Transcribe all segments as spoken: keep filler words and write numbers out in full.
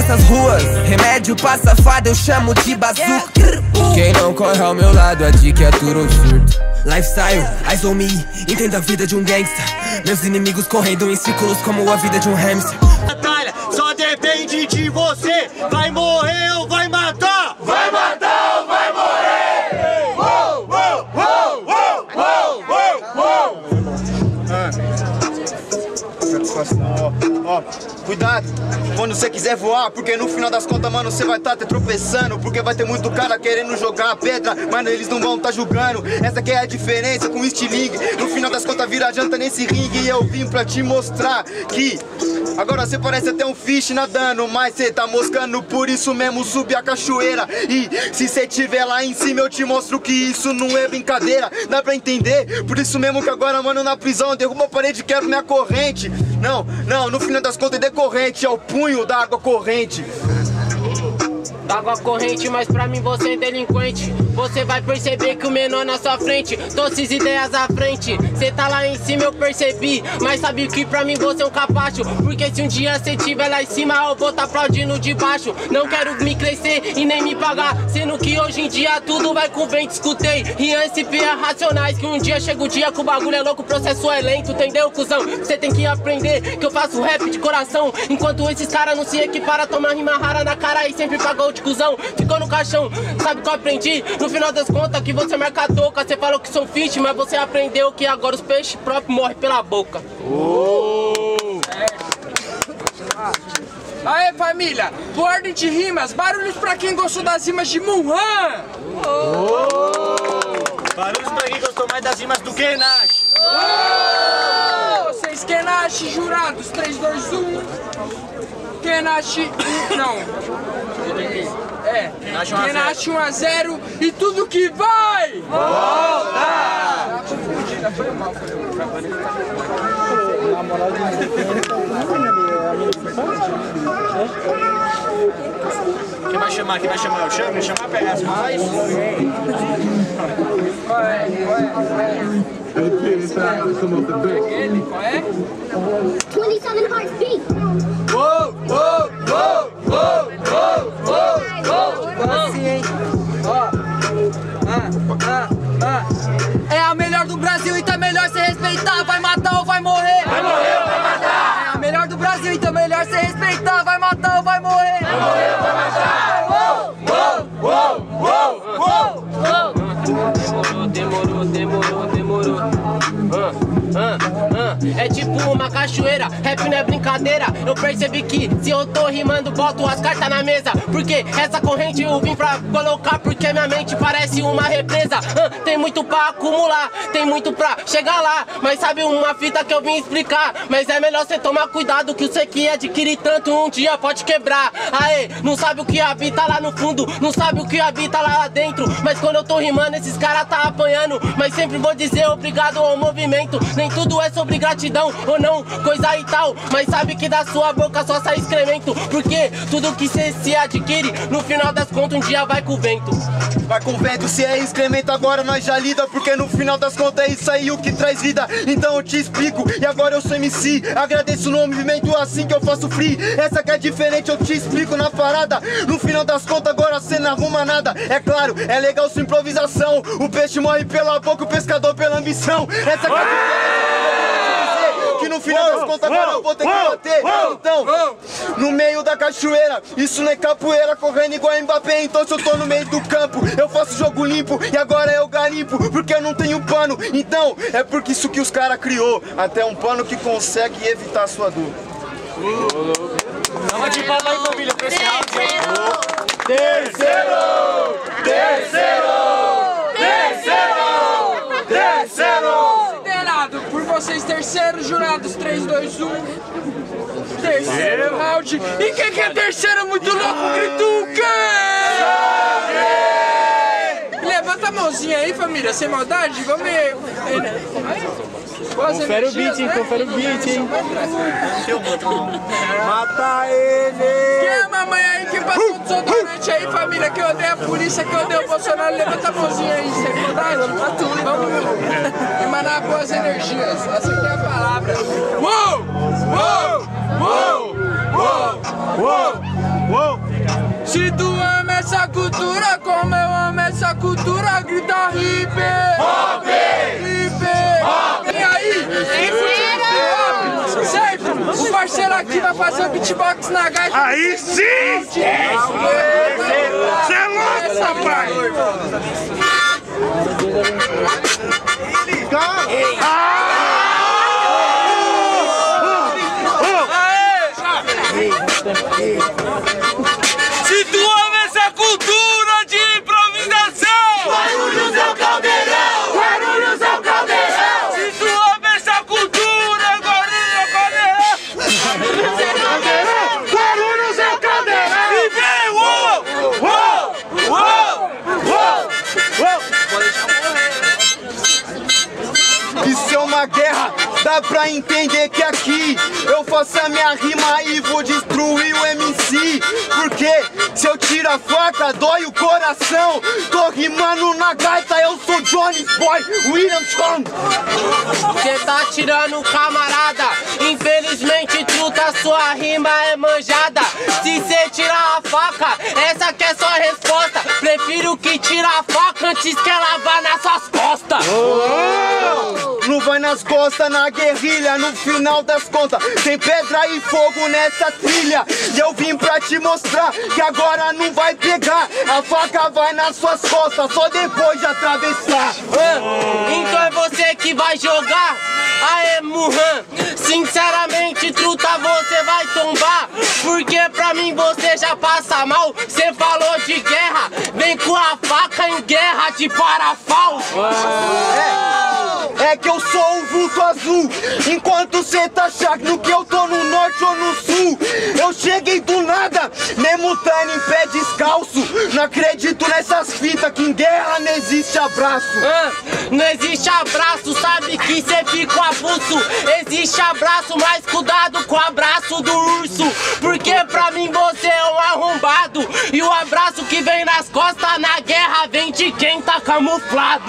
nessas ruas. Remédio pra safado eu chamo de bazuca. Quem não corre ao meu lado, a dica é duro ou surto. Lifestyle, eyes on me, entenda a vida de um gangsta. Meus inimigos correndo em círculos como a vida de um hamster. Batalha só depende de você. Vai morrer ou vai matar? Vai matar ou vai morrer? Uou, uou, uou, uou, uou, uou, uou. Ó, ó, cuidado quando você quiser voar, porque no final das contas, mano, você vai tá te tropeçando. Porque vai ter muito cara querendo jogar a pedra, mas eles não vão tá julgando. Essa que é a diferença com o estilingue. No final das contas vira janta nesse ringue. E eu vim pra te mostrar que agora você parece até um fish nadando, mas você tá moscando, por isso mesmo subi a cachoeira. E se você tiver lá em cima eu te mostro que isso não é brincadeira. Dá pra entender? Por isso mesmo que agora, mano, na prisão derruba a parede e quebra minha corrente. Não, não, no final das contas é decorrente, é o punho da água corrente. Água corrente, mas pra mim você é delinquente. Você vai perceber que o menor na sua frente, doces ideias à frente. Cê tá lá em cima, eu percebi, mas sabe que pra mim você é um capacho. Porque se um dia cê tiver lá em cima, eu vou tá aplaudindo de baixo. Não quero me crescer e nem me pagar, sendo que hoje em dia tudo vai com vento. Escutei Rian S P é racionais, que um dia chega o dia que o bagulho é louco, o processo é lento, entendeu, cuzão? Cê tem que aprender que eu faço rap de coração, enquanto esses caras não se equiparam, tomar rima rara na cara e sempre pagou de cuzão. Ficou no caixão, sabe o que eu aprendi? No final das contas que você marca a toca. Você falou que sou fish, mas você aprendeu que agora os peixes próprios morrem pela boca. Oh. Aê família, por ordem de rimas, barulhos pra quem gostou das rimas de Munhan. Oh. Barulhos pra quem gostou mais das rimas do Kenash. Oh. Vocês Kenash, jurados, três, dois, um. Kenash, não. É, Kenash um a zero e tudo que vai volta! Foi mal, foi Quem vai chamar? Quem vai chamar? Eu chamo? Eu chamo a pegar as mais. Qual é? Qual é? Ele, qual é? twenty-seven heartbeat. Uou, uou, uou, uou, uou, uou, uou. Assim, hein? Ó. Ah, ah, ah. É a melhor do Brasil, então é melhor cê respeitar. Vai matar ou vai morrer? Vai morrer ou vai matar? É a melhor do Brasil, então é melhor cê respeitar. Vai matar ou vai morrer? Vai morrer ou vai matar? Uou, uou, uou, uou, uou. Demorou, demorou, demorou, demorou. Ah, ah, ah. É tipo uma cachoeira, rap não é brincadeira. Eu percebi que se eu tô rimando, boto as cartas na mesa. Porque essa corrente eu vim pra colocar, porque minha mente parece uma represa. Ah, tem muito pra acumular, tem muito pra chegar lá. Mas sabe uma fita que eu vim explicar? Mas é melhor cê tomar cuidado, que você que adquire tanto um dia pode quebrar. Aê, não sabe o que habita lá no fundo, não sabe o que habita lá, lá dentro. Mas quando eu tô rimando, esses caras tá apanhando. Mas sempre vou dizer obrigado ao movimento. Nem tudo é sobre gratidão ou não, coisa e tal. Mas sabe que da sua boca só sai excremento. Porque tudo que cê se adquire, no final das contas um dia vai com o vento. Vai com o vento, se é excremento agora nós já lida. Porque no final das contas é isso aí o que traz vida. Então eu te explico, e agora eu sou M C. Agradeço no movimento assim que eu faço free. Essa que é diferente, eu te explico na parada. No final das contas agora cê não arruma nada. É claro, é legal sua improvisação. O peixe morre pela boca, o pescador pela ambição. Essa que é a diferença, que no final das contas agora eu vou ter que bater. Então, no meio da cachoeira, isso não é capoeira, correndo igual Mbappé. Então se eu tô no meio do campo, eu faço jogo limpo. E agora eu garimpo, porque eu não tenho pano. Então, é porque isso que os caras criou. Até um pano que consegue evitar a sua dor. Vamos de palma aí, família, pra esse round aí. Terceiro! Terceiro! Terceiro! Terceiro! Considerado por vocês terceiro, jurados três, dois, um. Terceiro round. E quem que é terceiro muito louco, grita o quê? Levanta a mãozinha aí, família, sem maldade. Vamos ver. Confere o beat, hein? Confere o beat, hein? Mata ele! Quem é a mamãe aí que passou o desodorante aí, família? Que odeia a polícia, que odeia o Bolsonaro? Levanta a mãozinha aí, sem maldade. Vamos emanar boas energias. Essa aqui é a palavra. Uou! Uou! Uou! Uou! Uou! Se tu ama essa cultura, como eu amo essa cultura, grita hip hop, hip hop. E aí, quem curte hip hop, certo? O parceiro aqui vai fazer o beatbox na gaita. Aí sim! Você é louco, papai! Se tu ama essa cultura de improvisação, Guarulhos é o caldeirão! Guarulhos é o caldeirão! se tu ama essa cultura, Guarulhos é o caldeirão. Guarulhos é o caldeirão! E vem, uou, uou, uou, uou. Isso é uma guerra, dá pra entender que aqui eu faço a minha rima e vou destruir o M C. Porque se eu tiro a faca, dói o coração. Tô rimando na gaita, eu sou Johnny Boy William Chong. Cê tá tirando camarada, infelizmente truta, sua rima é manjada. Se cê tirar a faca, essa que é sua resposta. Prefiro que tira a faca antes que ela vá nas suas costas. Não vai nas costas, na guerrilha, no final das contas tem pedra e fogo nessa trilha. E eu vim pra te mostrar que agora não vai pegar. A faca vai nas suas costas, só depois de atravessar. Ah, então é você que vai jogar? Aê, Muhan, sinceramente, truta, você vai tombar. Porque pra mim você já passa mal. Cê falou de guerra, vem com a faca em guerra de parafal. É, é que eu sou o vulto azul, enquanto cê tá achando que eu tô no norte ou no sul. Eu cheguei do nada, mesmo tando em pé descalço. Não acredito nessas fitas, que em guerra não existe abraço. Ah, não existe abraço, sabe que cê fica avulso. Existe abraço, mas cuidado com o abraço do urso. Porque pra mim você é um arrombado. E o abraço que vem nas costas na guerra vem de quem tá camuflado.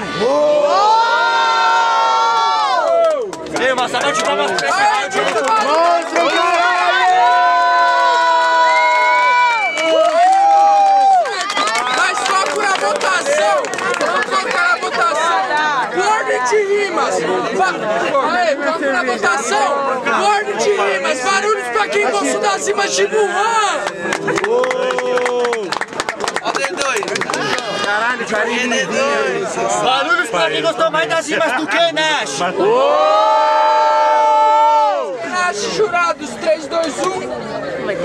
Ei, mas salva de palmas pra esse Mas foco na votação. Vamos focar na votação. Ordem de rimas. Aê, foco na votação. Ordem de rimas. Barulhos pra quem gosta das rimas de Wuhan. Caralho, carinho. Barulhos pra quem gostou mais das rimas do que Nash. Nash, jurados, três, dois, um.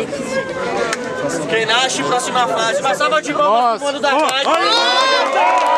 Quem nasce, próxima fase. Uma salva de palmas pro mundo da rádio.